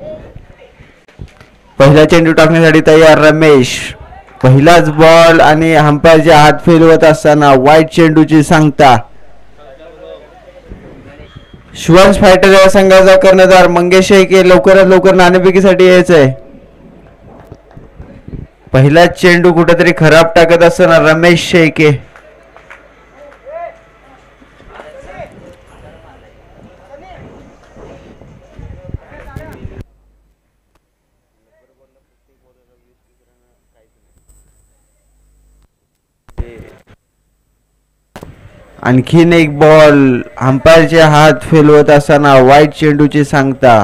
पहिला चेंडू टाकण्यासाठी तयार रमेश. पहिलाच बॉल आणि अंपायरचे हात फिरवत असताना वाईट चेंडूची सांगता. शिवांश फायटर या संघाचा कर्णधार मंगेश शेळके लवकरात लवकर नाणेफेकीसाठी यायचंय. पहिला चेंडू कुठेतरी खराब टाकत असताना रमेश शेळके. आणखीन एक बॉल अंपायरचे हात फिरवत असताना वाईट चेंडूची सांगता.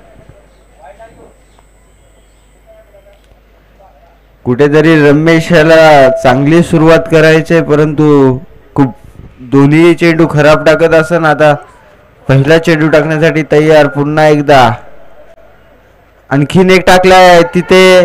कुठेतरी रमेश याला चांगली सुरुवात करायची परंतु खूप दोन्ही चेंडू खराब टाकत असताना आता पहिला चेंडू टाकण्यासाठी तयार पुन्हा एकदा. आणखीन एक टाकलाय तिथे.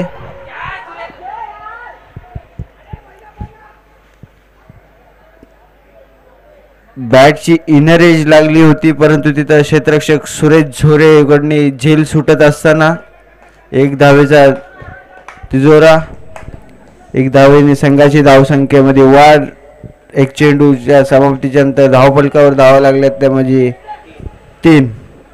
बॅटची इनर एज लागली होती परंतु तिथं क्षेत्ररक्षक सुरेश झोरे कडनी झेल सुटत असताना एक धावेचा तिजोरा. एक धावेने संघाची धावसंख्येमध्ये वाढ. एक चेंडूच्या समाप्तीच्या नंतर धावफलकावर धावा लागल्यात त्यामध्ये 3.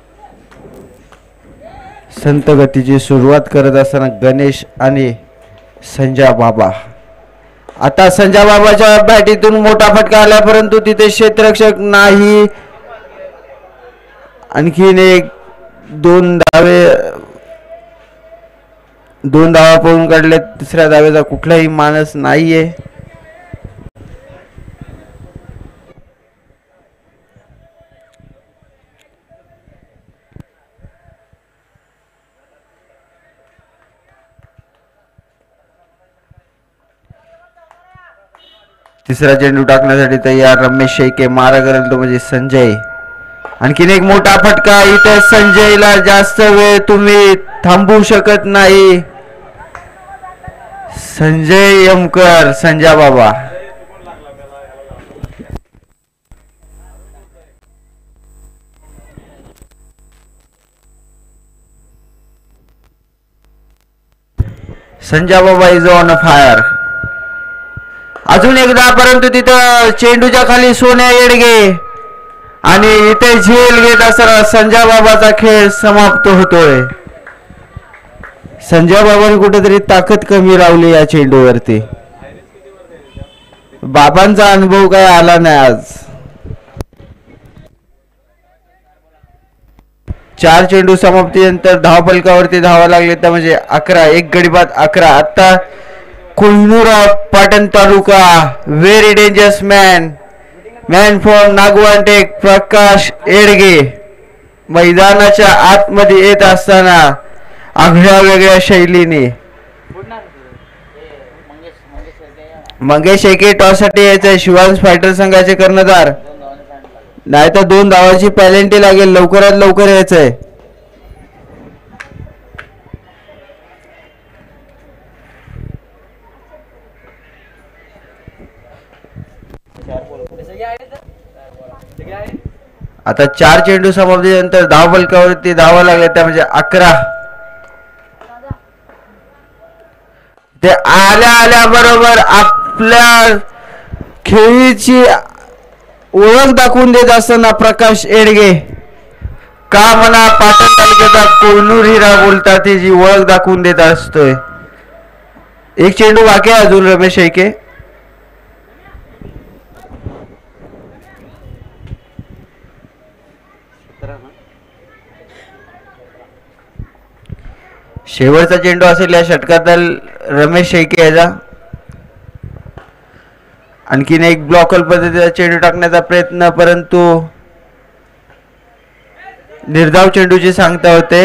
संत गतीची सुरुवात करत असताना गणेश आणि संजय बाबा. आता संजय बाबाच्या बॅटीतून मोठा फटका आला परंतु तिथे क्षेत्ररक्षक नाही. आणखीन एक 2 धावा पळून काढले. तिसऱ्या धावेचा कुठलाही मानस नाहीये. तिसरा चेंडू टाकण्यासाठी तयार रमेश शेळके. मारा करेल तो म्हणजे संजय. आणखीन एक मोठा फटका. इथे संजयला जास्त वेळ तुम्ही थांबू शकत नाही. संजय यमकर संजय बाबा. संजय बाबा इज ऑन फायर. अजून एकदा परंतु तिथं चेंडूच्या खाली सोन्या येडगे आणि इथे झेल घेत असताना संजय बाबाचा खेळ समाप्त होतोय. संजय बाबांनी कुठेतरी ताकद कमी लावली या चेंडूवरती. बाबांचा अनुभव काय आला नाही आज. 4 चेंडू समाप्तीनंतर धावफलकावरती धावा लागले त्या म्हणजे 11. एक गडी बाद 11. आता Kohinoor Patan taluka very dangerous man from नागवांटेक प्रकाश येडगे मैदानाच्या आतमध्ये येत असताना आगळ्या वेगळ्या शैलीने. मंगेश शेळके टॉससाठी यायचंय. शिवांश फायटर संघाचे कर्णधार. नाहीतर 2 धावांची पेनल्टी लागेल. लवकरात लवकर यायचंय. आता 4 चेंडू समाप्तीनंतर धावफलकावरती धावा लागल्या त्या म्हणजे 11. ते आल्या बरोबर आपल्या खेळीची ओळख दाखवून देत असताना प्रकाश येडगे का म्हणा पाटण तालुक्याचा कोहिनूर हिरा बोलतात ती जी ओळख दाखवून देत असतोय. एक चेंडू बाकी आहे अजून रमेश शेळके. शेवटचा चेंडू असेल या षटकातील रमेश शेळके याचा. आणखीन एक ब्लॉकर पद्धतीचा चेंडू टाकण्याचा प्रयत्न परंतु निर्धाव चेंडूची सांगता होते.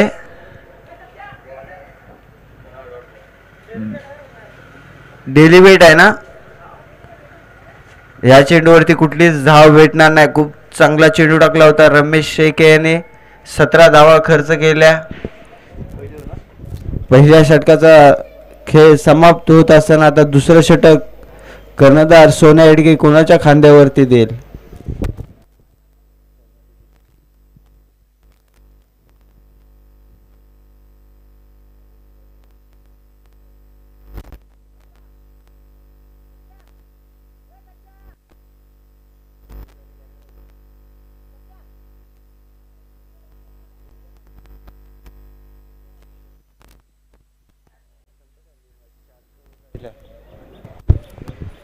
डेलिवेट आहे ना. या चेंडूवरती कुठलीच धाव भेटणार नाही. खूप चांगला चेंडू टाकला होता रमेश शेळके याने. 17 धावा खर्च केल्या. पहिल्या षटकाचा खेळ समाप्त होत असताना आता दुसरं षटक कर्णधार सोन्या येडगे कोणाच्या खांद्यावरती देईल.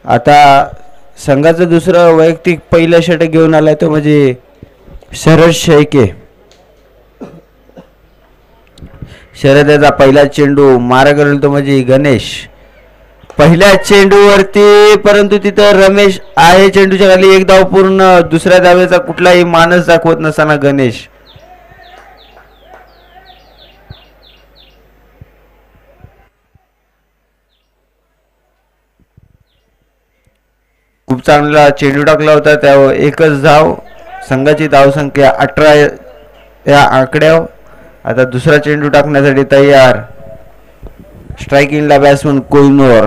आता संघाचं दुसरं वैयक्तिक पहिलं षटक घेऊन आलाय तो म्हणजे शरद शेळके. शरद याचा पहिला चेंडू मारा करेल तो म्हणजे गणेश. पहिल्या चेंडूवरती, परंतु तिथं रमेश आहे चेंडूच्या खाली. एक धाव पूर्ण. दुसऱ्या धावेचा कुठलाही मानस दाखवत नसताना गणेश. खूप चांगला चेंडू टाकला होता, त्यावर एकच धाव. संघाची धावसंख्या 18 या आकड्यावर. आता दुसरा चेंडू टाकण्यासाठी तयार. स्ट्रायकिंगला बॅट्समन कोहिनूर.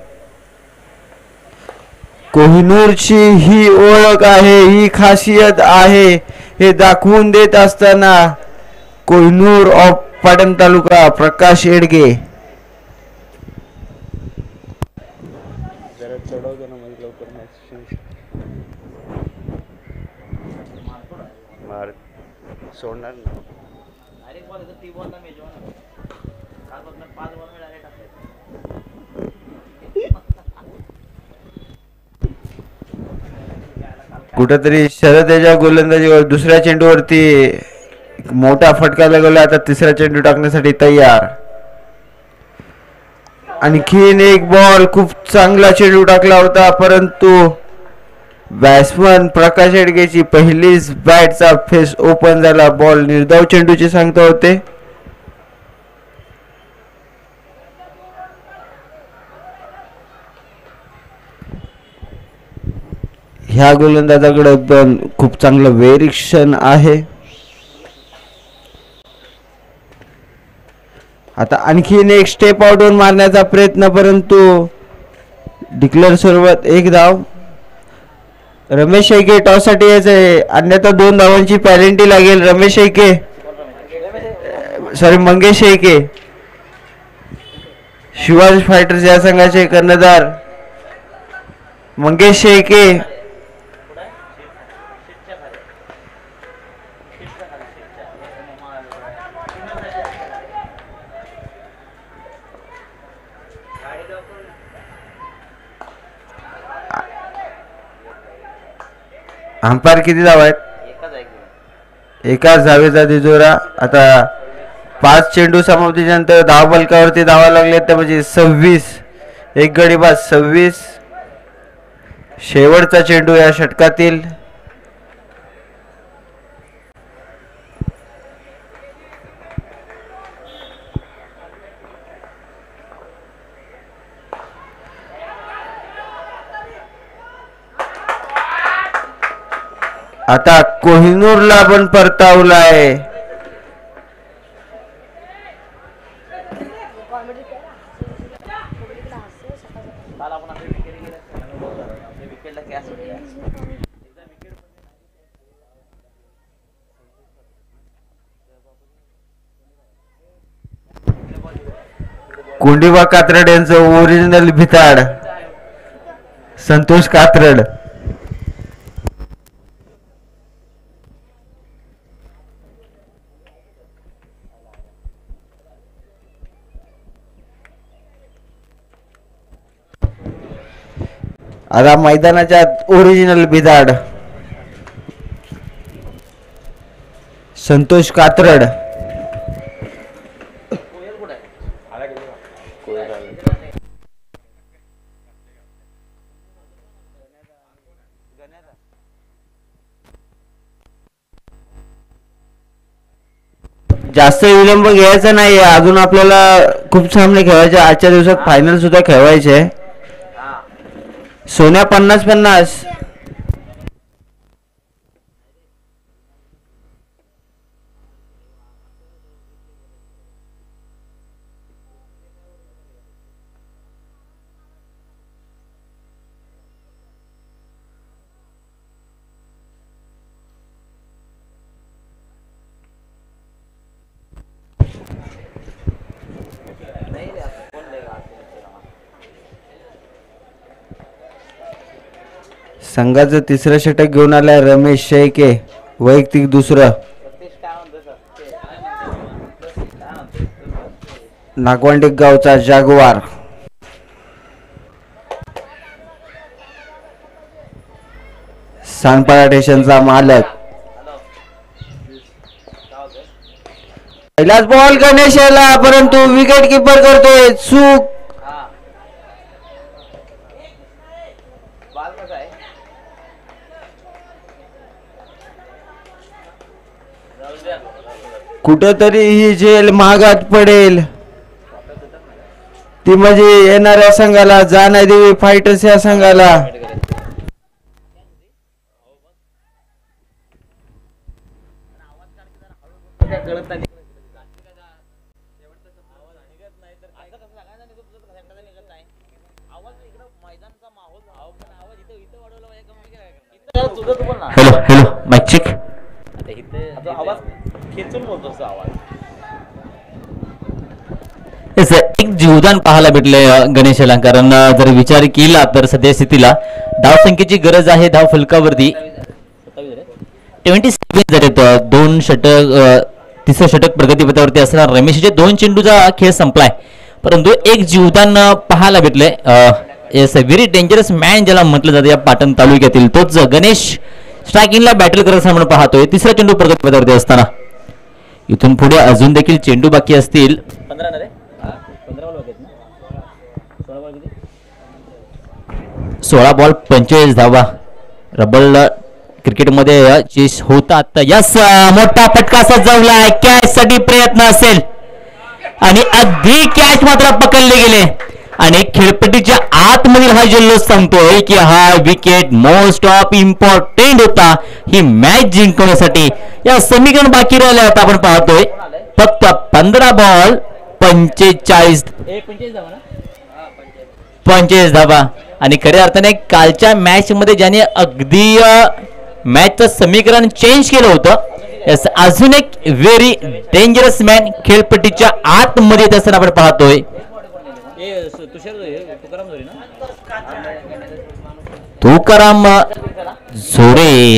कोहिनूरची ही ओळख आहे, ही खासियत आहे, हे दाखवून देत असताना कोहिनूर ऑफ पाटण तालुका प्रकाश येडगे. सोडणार कुठेतरी शरद याच्या गोलंदाजीवर दुसऱ्या चेंडूवरती मोठा फटका लागला. आता तिसरा चेंडू टाकण्यासाठी तयार. आणखीन एक बॉल. खूप चांगला चेंडू टाकला होता, परंतु बॅट्समन प्रकाश येडगेची पहिलीच बॅटचा फेस ओपन झाला. बॉल निर्धाव चेंडूची सांगता होते. ह्या गोलंदाजाकडे पण खूप चांगलं वेरिक्षण आहे. आता आणखीन एक स्टेप आउटवर मारण्याचा प्रयत्न, परंतु डिक्लेअर स्वरूपात एक धाव. रमेश शेळके टॉस साठी यायचंय, अन्यथा 2 धावांची पॅलेंटी लागेल. रमेश शेळके, सॉरी मंगेश शेळके, शिवाजी फायटर्स या संघाचे कर्णधार मंगेश शेळके. अंपायर किती धावा आहेत? एकाच धावेचा तिजोरा. आता 5 चेंडू समाप्तीच्या नंतर धाव फलकावरती धावा लागले, तर म्हणजे 26. एक गडी बाद 26. शेवटचा चेंडू या षटकातील. आता कोहिनूरला पण परतावलाय. कुंडीबा कात्रड यांचं ओरिजिनल भिताड संतोष कात्रड. आता मैदानाच्या ओरिजिनल बिदाड संतोष कात्रड. जास्त विलंब घ्यायचा नाही. अजून आपल्याला खूप सामने खेळायचे. आजच्या दिवसात फायनल सुद्धा खेळवायचे. सोन्या 50-50. संघाचं तिसरं षटक घेऊन आलाय रमेश शेळके, वैयक्तिक दुसरं. नागवांडे गावचा जागवार. सानपाडा स्टेशनचा मालक. पहिलाच बॉल गणेश याला, परंतु विकेट किपर करतोय चूक. कुठंतरी ही झेल महागात पडेल, ती म्हणजे येणाऱ्या संघाला, जाणार देवी फायटर्स या संघाला. Hello hello mike check. एक जीवदान पाहायला भेटले गणेशाला, कारण जर विचार केला तर सध्या स्थितीला धावसंख्येची गरज आहे. धाव फलकावरती 27 झालेत. 2 षटक, तिसरं षटक प्रगतीपथावरती असणार. रमेशचे 2 चेंडूचा खेळ संपलाय, परंतु एक जीवदान पाहायला भेटले. येस, व्हेरी डेंजरस मॅन ज्याला म्हटलं जातं या पाटण तालुक्यातील, तोच गणेश स्ट्रायकिंगला बॅटल करत म्हणून पाहतोय. तिसरा चेंडू प्रगतीपथावरती असताना इथून पुढे अजून देखील चेंडू बाकी असतील. 16 बॉल 45 धावा. रबल क्रिकेटमध्ये चेस होतात. यस, मोठा फटका सजवलाय. कॅच साठी प्रयत्न असेल आणि अगदी कॅच मात्र पकडले गेले आणि खेळपट्टीच्या आतमधील हा जल्लोष सांगतोय की हा विकेट मोस्ट ऑफ इम्पॉर्टंट होता ही मॅच जिंकण्यासाठी. या समीकरण बाकी राहिले आता आपण पाहतोय फक्त 15 बॉल 45 धावा. आणि खऱ्या अर्थाने कालच्या मॅच मध्ये ज्याने अगदी मॅचचं समीकरण चेंज केलं होतं. यस, अजून एक व्हेरी डेंजरस मॅन खेळपट्टीच्या आतमध्ये येत असताना आपण पाहतोय. तुकाराम झोरे.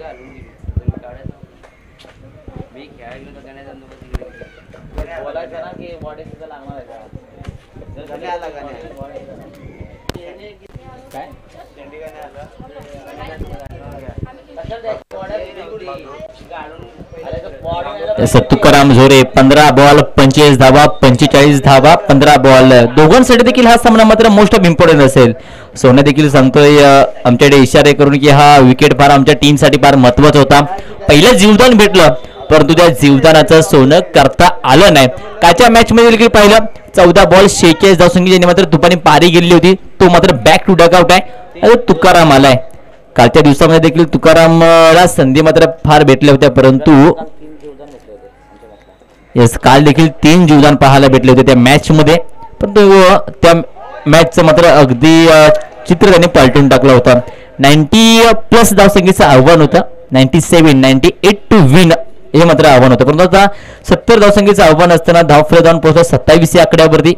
तुकाराम झोरे 15 बॉल 45 धावा. 45 धावा 15 बॉल. दोघांसाठी देखील हा सामना मात्र मोस्ट ऑफ इम्पॉर्टंट असेल. सोने देखील सांगतोय आमच्याकडे इशारे करून की हा विकेट फार आमच्या टीमसाठी फार महत्वाचा होता. पहिलं जीवदान भेटलं, परंतु त्या जीवदानाचं सोनं करता आलं नाही. कालच्या मॅच मध्ये देखील पाहिलं 14 बॉल 46 धावसंख्या ज्यांनी मात्र तुपाने पारी गेली होती, तो मात्र बॅक टू डक आउट आहे. तुकाराम आलाय. कालच्या दिवसामध्ये देखील तुकारामला संधी मात्र फार भेटल्या होत्या, परंतु येस, काल देखील 3 जीवदान पाहायला भेटले होते त्या मॅच मध्ये, परंतु त्या मॅचचं मात्र अगदी चित्र त्याने पलटून टाकलं होतं. 90+ धावसंख्येचं आव्हान होतं. 98 टू विन हे मात्र आव्हान होतं, परंतु आता 70 धावसंख्येचं आव्हान असताना धावफलक जाऊन पोहोचला 27 या आकड्यावरती.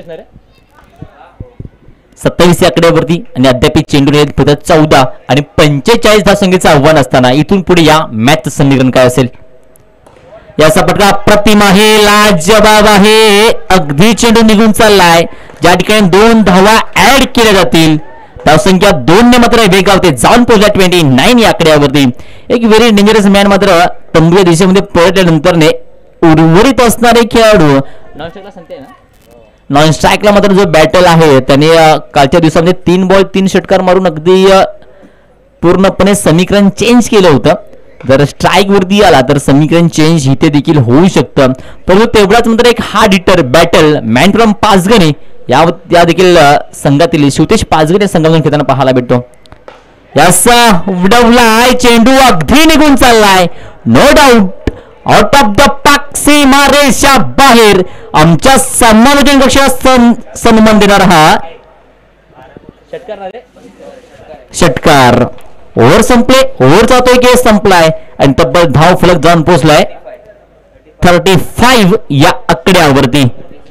27 या आकड्यावरती आणि अद्याप चेंडू फक्त 14 आणि 45 धावसंख्येचं आव्हान असताना इथून पुढे या मॅचचं समीकरण काय असेल. याचा फटका अप्रतिम आहे, लाजवाब आहे. अगदी चेंडू निघून चाललाय. ज्या ठिकाणी 2 धावा ऍड केल्या जातील, धावसंख्या 2 ने मात्र वेगावते, जाऊन पोहोचला 29 या आकड्यावरती. एक व्हेरी डेंजरस मॅन मात्र तंबूच्या दिशेमध्ये पळटल्यानंतर उर्वरित असणारे खेळाडू नॉन स्ट्राईकला मात्र जो बॅटल आहे त्याने कालच्या दिवसामध्ये 3 बॉल 3 षटकार मारून अगदी पूर्णपणे समीकरण चेंज केलं होतं. जर स्ट्राईक वरती आला तर समीकरण चेंज इथे देखील होऊ शकतं, परंतु तेवढाच मात्र एक hard hitter battle man from Panchgani या देखील संघातील शिवतेश पाचगणी संघातून खेळताना पाहायला भेटतो. याचा उडवलाय चेंडू, अगदी निघून चाललाय. No doubt out of the park सीमा रेषा बाहेर. आमच्या सन्मानजन कक्षा सन्मान देणार हा षटकार. ओव्हर संपले, ओव्हरचा तो केस संपलाय आणि तब्बल धाव फलक जाऊन पोहोचलाय 35 या आकड्यावरती.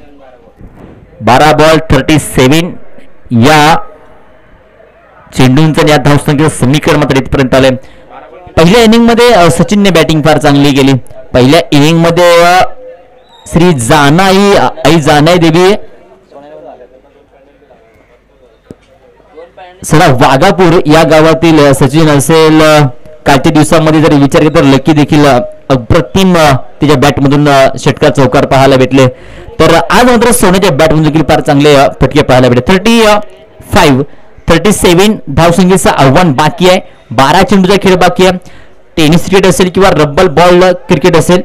12 बॉल 37 या चेंडूंचं या धावसंख्येचं समीकरण मात्र इथपर्यंत आलंय. पहिल्या इनिंग मध्ये सचिनने बॅटिंग फार चांगली केली. पहिल्या इनिंग मध्ये श्री जानाई देवी सडा वाघापूर या गावातील सचिन असेल, कालच्या दिवसामध्ये जर विचार केला तर लकी देखील अप्रतिम त्याच्या बॅटमधून षटकार चौकार पाहायला भेटले. तर आज मात्र सोन्याच्या बॅटमधून देखील फार चांगले फटके पाहायला भेटले. 37 धावसंख्येचं आव्हान बाकी आहे. 12 चेंडूचा खेळ बाकी आहे. टेनिस क्रिकेट असेल किंवा रब्बल बॉल क्रिकेट असेल.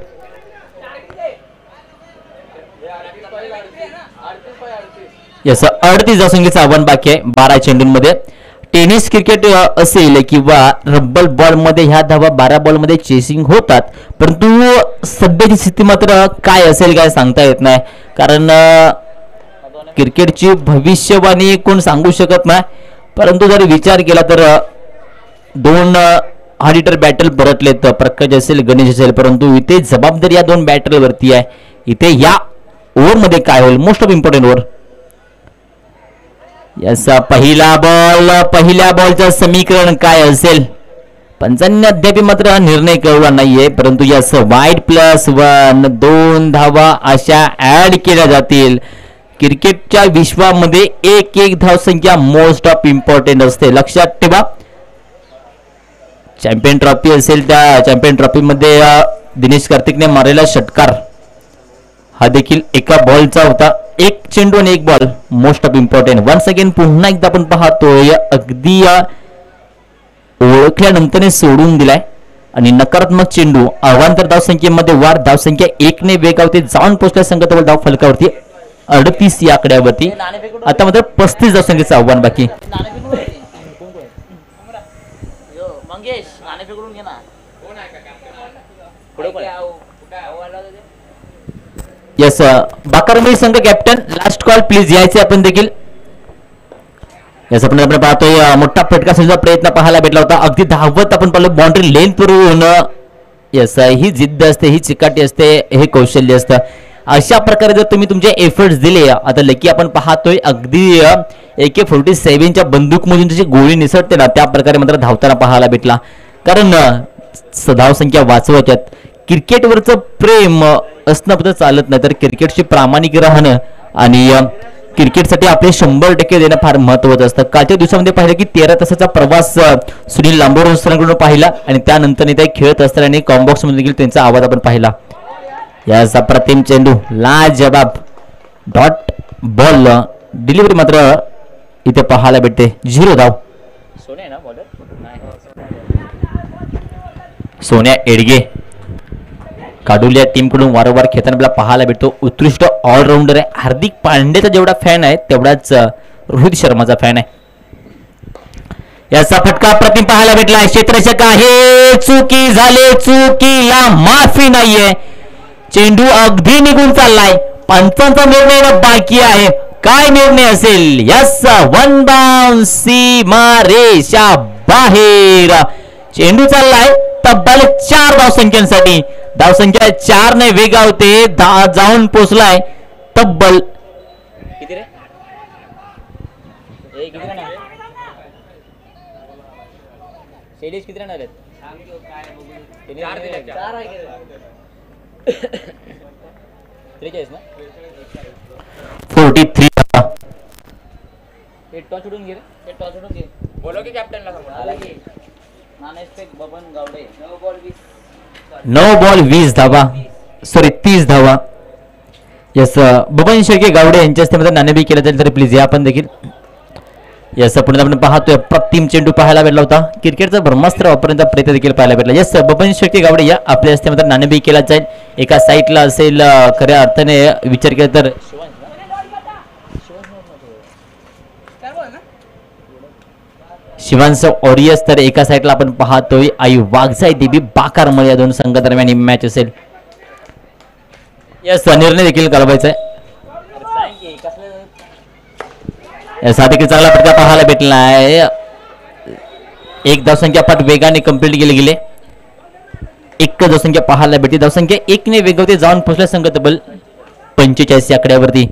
याच 38 धावसंख्येचं आव्हान बाकी आहे 12 चेंडूंमध्ये. टेनिस क्रिकेट असेल किंवा रब्बल बॉल मध्ये ह्या धावा 12 बॉल मध्ये चेसिंग होतात, परंतु सध्याची स्थिती मात्र काय असेल काय सांगता येत नाही. कारण क्रिकेटची भविष्यवाणी कोण सांगू शकत नाही. परंतु जर विचार केला तर 2 ऑडिटर बॅटल परतलेत, प्रकाश असेल गणेश असेल, परंतु इथे जबाबदारी या 2 बॅटल वरती आहे. इथे या ओव्हर मध्ये काय होईल, मोस्ट ऑफ इम्पॉर्टंट ओव्हर. याचा पहिल्या बॉलचं समीकरण काय असेल, पंचांनी अद्याप मात्र निर्णय कळला नाहीये. परंतु याच वाईट +1 2 धावा अशा ऍड केल्या जातील. क्रिकेटच्या विश्वामध्ये एक धावसंख्या मोस्ट ऑफ इम्पॉर्टंट असते, लक्षात ठेवा. चॅम्पियन ट्रॉफी असेल, त्या चॅम्पियन ट्रॉफी मध्ये दिनेश कार्तिकने मारलेला षटकार हा देखील एका बॉलचा होता. 1 चेंडू आणि 1 ball most of important. Once again पुन्हा एकदा आपण पाहतोय अगदी ओळखल्यानंतर सोडून दिलाय आणि नकारात्मक चेंडू. अवांतर धावसंख्येमध्ये वाढ, धावसंख्या 1 ने वेगावरती जाऊन पोहोचल्या संघाजवळ धाव फलकावरती 38 या आकड्यावरती. आता मात्र 35 धावसंख्येचं आव्हान बाकी. यस बाकरमेल संघ कॅप्टन लास्ट कॉल प्लीज यायचे आपण देखील. यस आपण पाहतोय मोठा फटका सुद्धा प्रयत्न पाहायला भेटला होता. अगदी धावत आपण पाहिलं बाउंड्री लेन पुरवून. यस ही जिद्द असते, ही चिकाटी असते, हे कौशल्य असतं. अशा प्रकारे जर तुम्ही तुमचे एफर्ट्स दिले, आता लकी आपण पाहतोय अगदी AK-47च्या बंदूकमधून त्याची गोळी निसटते ना, त्या प्रकारे मात्र धावताना पाहायला भेटला. कारण धावसंख्या वाचवायच्यात. क्रिकेटवरचं प्रेम असणं पण चालत नाही, तर क्रिकेटची प्रामाणिक राहणं आणि क्रिकेटसाठी आपले 100% देणं फार महत्वाचं असतं. कालच्या दिवसामध्ये पाहिलं की 13 तासाचा प्रवास सुनील लांबोर सरांकडून पाहिला आणि त्यानंतर ते खेळत असताना कॉम्बॉक्स मध्ये देखील त्यांचा आवाज आपण पाहिला. याचा प्रतिम चेंडू लाजबाब डॉट बॉल डिलिव्हरी मात्र इथे पाहायला भेटते. 0 धाव. सोन्या एडगे काडुलिया टीमकडून वारंवार खेळताना आपल्याला पाहायला भेटतो. उत्कृष्ट ऑलराऊंडर आहे. हार्दिक पांड्याचा जेवढा फॅन आहे तेवढाच रोहित शर्माचा फॅन आहे. याचा फटका प्रतिम पाहायला भेटला. क्षेत्ररक्षक आहे, चुकी झाले, चुकीला माफी नाहीये. चेंडू अगदी निघून चाललाय. पंचांचा निर्णय बाकी आहे. काय निर्णय असेल? यस 1 बाउन्स सीमारेषा बाहेर. चेंडू चाललाय तब्बल 4 धावसंख्यांसाठी. धावसंख्या 4 ने वेगावते, जाऊन पोचलाय तब्बल किती रे? किती रन आले? 43. बोलो की कॅप्टनला 9 बॉल 20 धावा, सॉरी 30 धावा. यस बबन शेळके गावडे यांच्या हस्ते नाणेफेक केला जाईल, तर प्लीज या आपण देखील. यस पुढे आपण पाहतोय प्रतिम चेंडू पाहायला भेटला होता. क्रिकेटचा ब्रह्मास्त्र वापरण्याचा प्रयत्न देखील पाहायला भेटला. यस बबन शेळके गावडे या आपल्या हस्ते नाणेफेक केला जाईल. एका साईडला असेल खऱ्या अर्थाने विचार केला तर शिवांश ऑरियस, तर एका साईडला आपण पाहतोय आई वाघजाई देवी बाकारमळे. या 2 संघादरम्यान मॅच असेल. यस निर्णय देखील कळवायचा आहे. याचा देखील चांगला फटका पाहायला भेटला आहे. 1 धावसंख्या पाठ वेगाने कंप्लीट केले गेले. 1 धावसंख्या पाहायला भेटते. धावसंख्या 1 ने वेगवते जाऊन पोहोचल्या संघ तब्बल 45 या आकड्यावरती.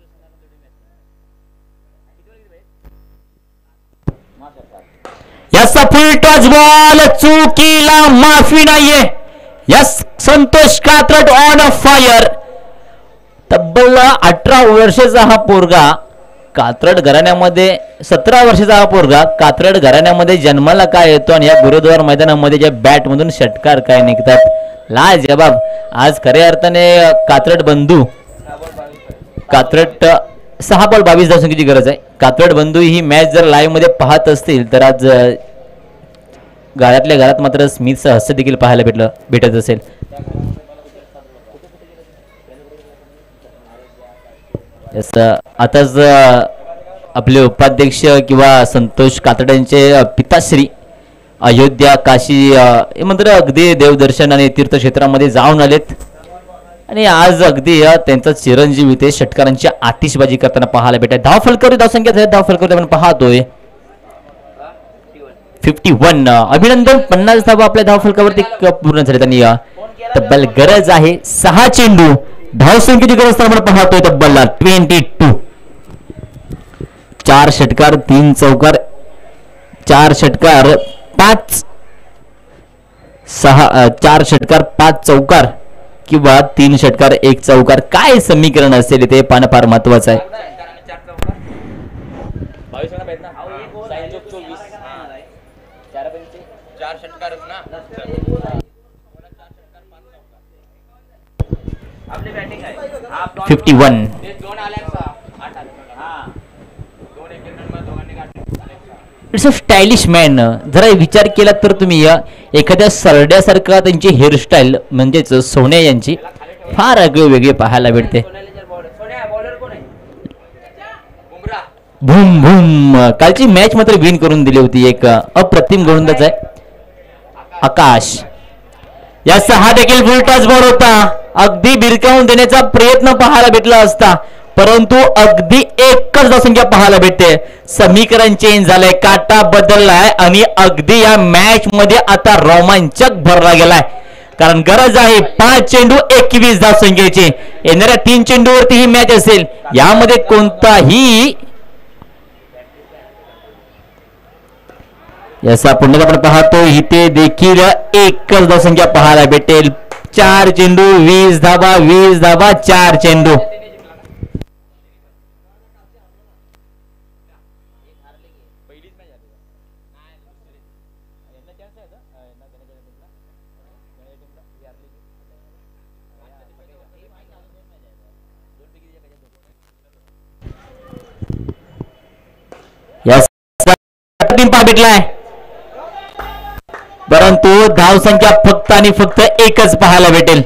याच फुल टॉस बॉल, चुकीला माफी नाहीये. Yes, Santosh Katrat on a fire. तब्बल 18 वर्षाचा हा पोरगा कात्रट घराण्यामध्ये, 17 वर्षाचा हा पोरगा कात्रट घराण्यामध्ये जन्माला काय येतो आणि या गुरुद्वार मैदानामध्ये ज्या बॅट मधून षटकार काय निघतात, लाजवाब. आज खऱ्या अर्थाने कात्रट बंधू, कात्रट 6 बॉल 22 धावसंख्येची गरज आहे. कात्रट बंधू ही मॅच जर लाईव्ह मध्ये पाहत असतील तर आज घरातल्या घरात मात्र स्मिथचं हास्य देखील पाहायला भेटत असेल. आताच आपले उपाध्यक्ष किंवा संतोष कात्रट यांचे पिताश्री अयोध्या, काशी मात्र अगदी देवदर्शन आणि तीर्थक्षेत्रामध्ये जाऊन आलेत आणि आज अगदी त्यांचा चिरंजीवी ते षटकारांची आतिषबाजी करताना पाहायला भेटत. धावफलकावरी धावसंख्या धावफलकावरी आपण पाहतोय 51. अभिनंदन, 50 धावा आपल्या धावफलकावरती पूर्ण झाले. त्यांनी तब्बल गरज आहे 6 चेंडू, धावसंख्येची गरज आपण पाहतोय तब्बल 22. 4 षटकार 3 चौकार, 4 षटकार 5 षटकार 5 चौकार किंवा 3 षटकार 1 चौकार. काय समीकरण असेल ते पाहणं फार महत्वाचं आहे. 51. It's a stylish man. जरा विचार केला तर तुम्ही एखाद्या सरड्यासारखा त्यांची हेअरस्टाईल म्हणजेच सोन्या यांची फार वेगळी पाहायला भेटते. भूम भूम. कालची मॅच मात्र विन करून दिली होती एक अप्रतिम गोलंदाज आहे आकाश. या 6 देखील फुल टॉस बॉल होता. अगदी बिरकावून देण्याचा प्रयत्न पाहायला भेटला असता, परंतु अगदी एकच धावसंख्या पाहायला भेटते. समीकरण चेंज झालंय, काटा बदललाय आणि अगदी या मॅच मध्ये आता रोमांचक भरला गेलाय. कारण गरज आहे 5 चेंडू 21 धावसंख्येची. येणाऱ्या 3 चेंडूवरती ही मॅच असेल. यामध्ये कोणताही याचा पुन्हा आपण पाहतो इथे देखील एकच धावसंख्या पाहायला भेटेल. 4 चेंडू 20 धावा, 20 धावा 4 चेंडू. भेटलाय, परंतु धावसंख्या फक्त आणि फक्त एकच पाहायला भेटेल.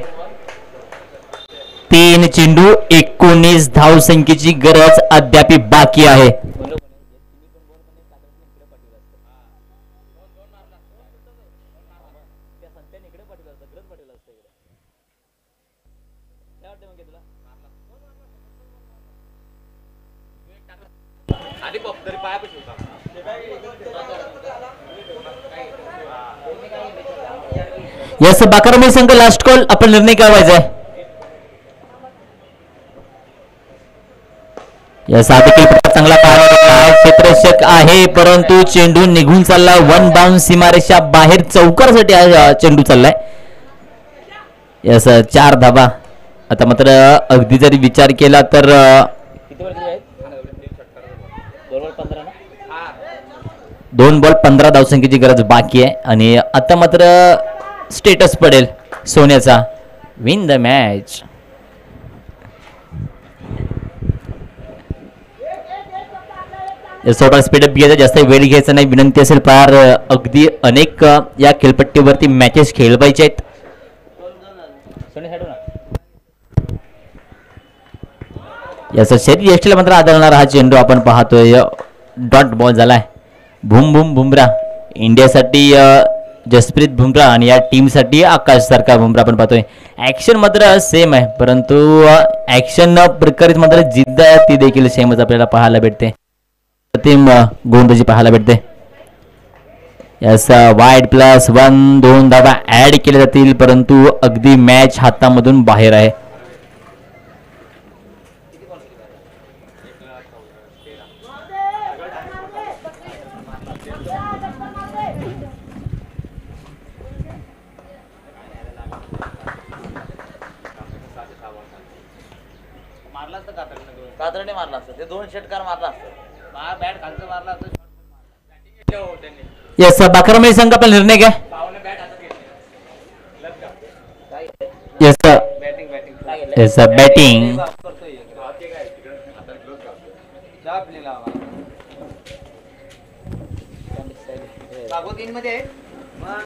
3 चेंडू 19 धावसंख्येची गरज अद्याप बाकी आहे. यस, बाकरमी संघ लास्ट कॉल, आपण निर्णय करायचा आहे. यस, चांगला क्षेत्ररक्षक आहे, परंतु चेंडू निघून चालला. 1 बाउन्स सीमारेषा बाहेर चौकारासाठी चेंडू चाललाय. यस, 4 धावा. आता मात्र अगदी जरी विचार केला तर 2 बॉल 15 धावसंख्येची गरज बाकी आहे आणि आता मात्र स्टेटस पडेल सोन्याचा विन द मॅच. थोडा स्पीडअप घ्यायचा, जास्त वेळ घ्यायचा नाही विनंती असेल. फार अगदी अनेक या खेळपट्टीवरती मॅचेस खेळवायचे आहेत. याचा शरीर यष्टीला मात्र आदळणारा हा चेंडू आपण पाहतोय. डॉट बॉल झालाय. भूम भूम बुमरा. इंडियासाठी जसप्रीत बुमरा आणि या टीमसाठी आकाश सारखा बुमरा आपण पाहतोय. ऍक्शन मात्र सेम आहे, परंतु ऍक्शन प्रकारे मात्र जिद्द आहे ती देखील सेमच आपल्याला पाहायला भेटते. अंतिम गोलंदाजी पाहायला भेटते. याचा वाईड +1 2 धावा ऍड केले जातील, परंतु अगदी मॅच हातामधून बाहेर आहे. मारला असतं कातरने कातरने मारला असतं ते 2 षटकार मारला असतं बॅट खालचं मारला असतं त्यांनी येस बाकरमळी संघ आपला निर्णय काय पावने बॅट हातात घेतली yes batting batting yes batting करतोय जा आपल्याला लागो 3 मध्ये